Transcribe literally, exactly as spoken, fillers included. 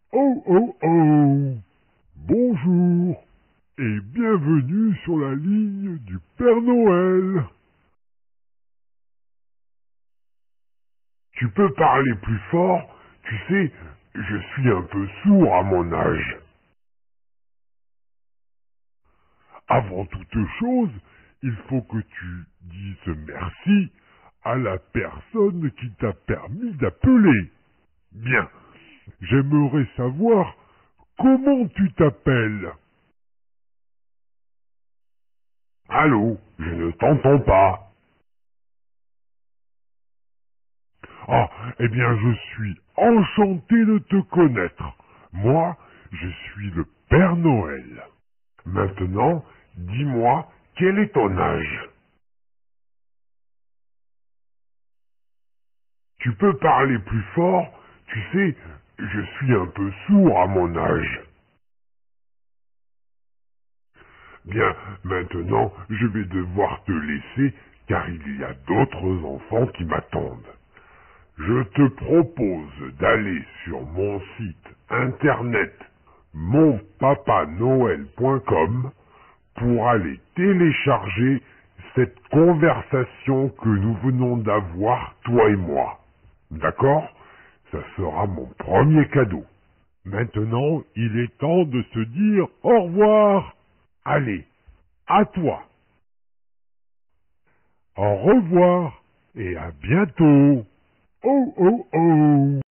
Oh oh oh! Bonjour et bienvenue sur la ligne du Père Noël. Tu peux parler plus fort? Tu sais, je suis un peu sourd à mon âge. Avant toute chose, il faut que tu dises merci à la personne qui t'a permis d'appeler. Bien, j'aimerais savoir comment tu t'appelles. Allô, je ne t'entends pas. Ah, eh bien, je suis enchanté de te connaître. Moi, je suis le Père Noël. Maintenant, dis-moi, quel est ton âge? Tu peux parler plus fort? Tu sais, je suis un peu sourd à mon âge. Bien, maintenant, je vais devoir te laisser, car il y a d'autres enfants qui m'attendent. Je te propose d'aller sur mon site internet mon papa noël point com pour aller télécharger cette conversation que nous venons d'avoir, toi et moi. D'accord? Ça sera mon premier cadeau. Maintenant, il est temps de se dire au revoir. Allez, à toi. Au revoir et à bientôt. Oh oh oh.